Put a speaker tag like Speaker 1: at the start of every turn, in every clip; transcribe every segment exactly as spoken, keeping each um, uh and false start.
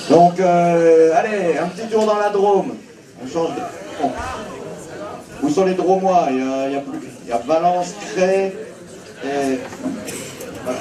Speaker 1: Donc, euh, allez, un petit tour dans la Drôme. On change de... Bon. Où sont les Dromois? Il y a, il y a, plus... il y a Valence, Cré et... Voilà.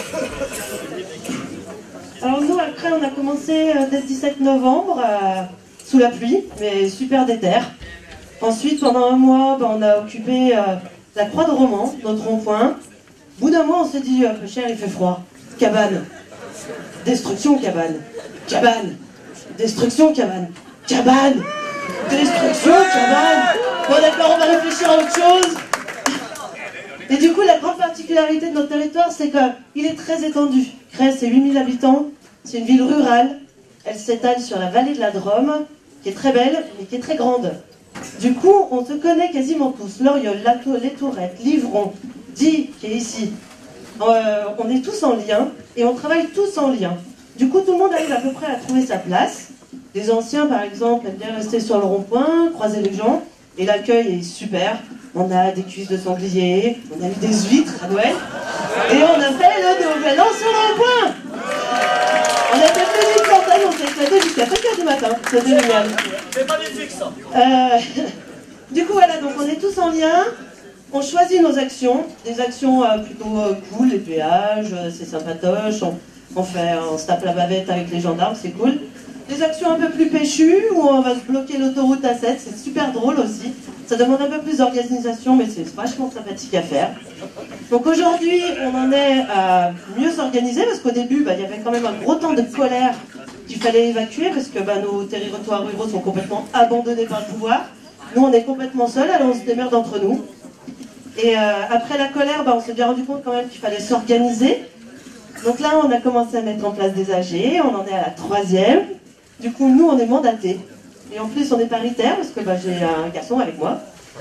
Speaker 2: Alors nous, après, on a commencé euh, dès le dix-sept novembre, euh, sous la pluie, mais super déter. Ensuite, pendant un mois, ben, on a occupé euh, la Croix de Romans, notre rond-point. Au bout d'un mois, on s'est dit, euh, peu cher, il fait froid. Cabane. Destruction, cabane. Cabane. Destruction, cabane. Cabane. Destruction, cabane. Bon d'accord, on va réfléchir à autre chose. Et du coup, la grande particularité de notre territoire, c'est qu'il est très étendu. Cré, c'est huit mille habitants. C'est une ville rurale. Elle s'étale sur la vallée de la Drôme, qui est très belle, mais qui est très grande. Du coup, on se connaît quasiment tous. Loriol, les Tourettes, Livron, Die, qui est ici. Euh, on est tous en lien, et on travaille tous en lien. Du coup, tout le monde arrive à peu près à trouver sa place. Les anciens, par exemple, aiment bien rester sur le rond-point, croiser les gens, et l'accueil est super. On a des cuisses de sanglier, on a eu des huîtres à Noël, et on a fait le nouvel an sur le rond-point. On a fait plus d'une centaine, on s'est éclaté jusqu'à sept heures du matin. C'était génial.
Speaker 3: C'est magnifique ça.
Speaker 2: Euh, du coup, voilà, donc on est tous en lien. On choisit nos actions, des actions euh, plutôt euh, cool, les péages, euh, c'est sympatoche, on, on, fait, on se tape la bavette avec les gendarmes, c'est cool. Des actions un peu plus péchues, où on va se bloquer l'autoroute A sept, c'est super drôle aussi. Ça demande un peu plus d'organisation, mais c'est vachement sympathique à faire. Donc aujourd'hui, on en est à mieux s'organiser, parce qu'au début, bah, il y avait quand même un gros temps de colère qu'il fallait évacuer, parce que bah, nos territoires ruraux sont complètement abandonnés par le pouvoir. Nous, on est complètement seuls, alors on se démerde entre nous. Et euh, après la colère, bah, on s'est bien rendu compte quand même qu'il fallait s'organiser. Donc là, on a commencé à mettre en place des A G, on en est à la troisième. Du coup, nous, on est mandatés. Et en plus, on est paritaire, parce que bah, j'ai un garçon avec moi.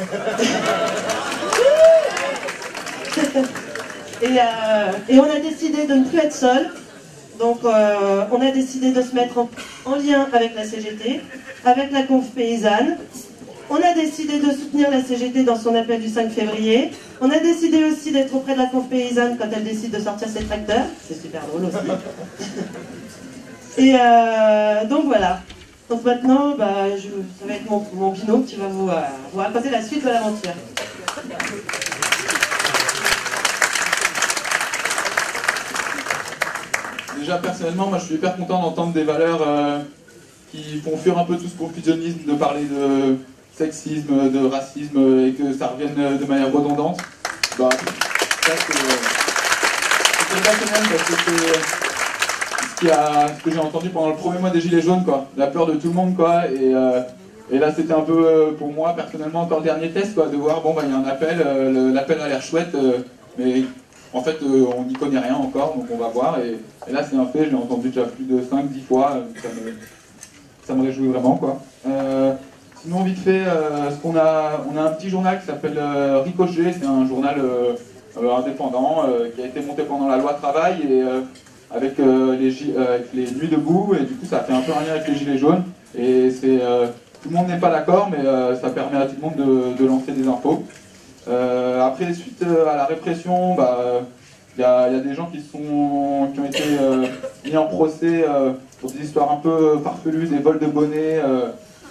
Speaker 2: et, euh, et on a décidé de ne plus être seuls. Donc, euh, on a décidé de se mettre en, en lien avec la C G T, avec la Conf Paysanne. On a décidé de soutenir la C G T dans son appel du cinq février. On a décidé aussi d'être auprès de la Conf Paysanne quand elle décide de sortir ses tracteurs. C'est super drôle aussi. Et euh, donc voilà. Donc maintenant, bah, je, ça va être mon, mon binôme qui va vous, euh, vous raconter la suite de l'aventure.
Speaker 4: Déjà personnellement, moi je suis hyper content d'entendre des valeurs euh, qui font fuir un peu tout ce confusionnisme, de parler de sexisme, de racisme, et que ça revienne de manière redondante. Bah, ça c'est très personnel parce que c'est ce, qui a, ce que j'ai entendu pendant le premier mois des Gilets jaunes, quoi. La peur de tout le monde, quoi. Et, euh, et là c'était un peu euh, pour moi personnellement encore le dernier test, quoi, de voir bon bah il y a un appel, euh, l'appel a l'air chouette, euh, mais en fait euh, on n'y connaît rien encore, donc on va voir. Et, et là c'est un fait, j'ai entendu déjà plus de cinq dix fois, ça me, ça me réjouit vraiment, quoi. Euh, Sinon, vite fait, euh, ce qu'on a, on a un petit journal qui s'appelle euh, Ricochet, c'est un journal euh, euh, indépendant euh, qui a été monté pendant la loi travail et euh, avec, euh, les, euh, avec les nuits debout, et du coup ça fait un peu un lien avec les gilets jaunes. Et c'est, euh, tout le monde n'est pas d'accord, mais euh, ça permet à tout le monde de, de lancer des infos. Euh, après, suite à la répression, bah, il y, y a des gens qui, sont, qui ont été euh, mis en procès euh, pour des histoires un peu farfelues, des vols de bonnets. Euh,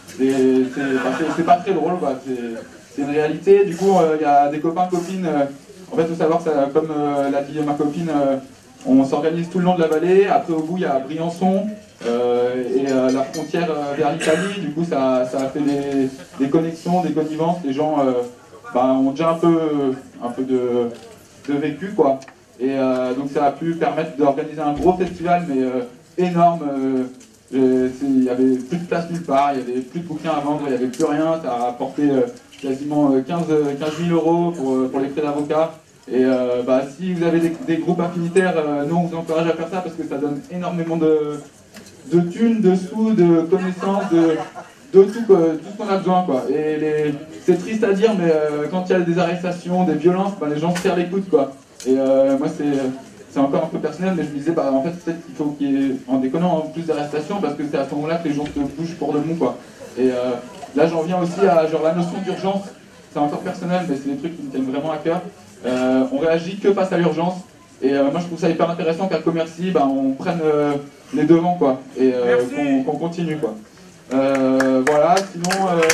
Speaker 4: C'est pas très drôle, c'est une réalité. Du coup, il euh, y a des copains, copines. Euh, en fait, il faut savoir que, ça, comme euh, l'a dit ma copine, euh, on s'organise tout le long de la vallée. Après, au bout, il y a Briançon euh, et euh, la frontière euh, vers l'Italie. Du coup, ça, ça a fait des, des connexions, des connivences. Les gens euh, bah, ont déjà un peu, un peu de, de vécu, quoi. Et euh, donc, ça a pu permettre d'organiser un gros festival, mais euh, énorme. Euh, Il n'y avait plus de place nulle part, il n'y avait plus de bouquins à vendre, il n'y avait plus rien. Ça a rapporté euh, quasiment quinze mille euros pour, pour les frais d'avocat. Et euh, bah, si vous avez des, des groupes affinitaires, euh, nous on vous encourage à faire ça parce que ça donne énormément de, de thunes, de sous, de connaissances, de, de tout, euh, tout ce qu'on a besoin, quoi. Et c'est triste à dire, mais euh, quand il y a des arrestations, des violences, bah, les gens se serrent les coudes, quoi. Et euh, moi c'est... C'est encore un peu personnel, mais je me disais, bah, en fait, peut-être qu'il faut qu'il y ait, en déconnant, en plus d'arrestations, parce que c'est à ce moment-là que les gens se bougent pour de bon, quoi. Et euh, là, j'en viens aussi à genre, la notion d'urgence. C'est encore personnel, mais c'est des trucs qui me tiennent vraiment à cœur. Euh, on réagit que face à l'urgence. Et euh, moi je trouve ça hyper intéressant qu'à Commercy, ben, on prenne euh, les devants quoi, et euh, qu'on qu'on continue quoi. Euh, voilà, sinon... Euh...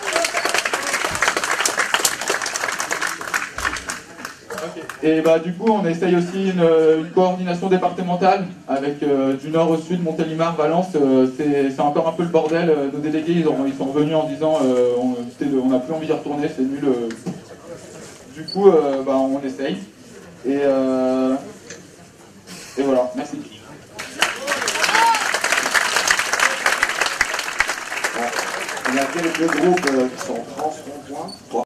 Speaker 4: Et bah du coup on essaye aussi une, une coordination départementale avec euh, du nord au sud, Montélimar, Valence, euh, c'est encore un peu le bordel. Nos délégués ils, ont, ils sont revenus en disant euh, on n'a plus envie d'y retourner, c'est nul. Euh. Du coup euh, bah, on essaye. Et, euh, et voilà, merci.
Speaker 1: On a quelques groupes qui sont trans-rond-point.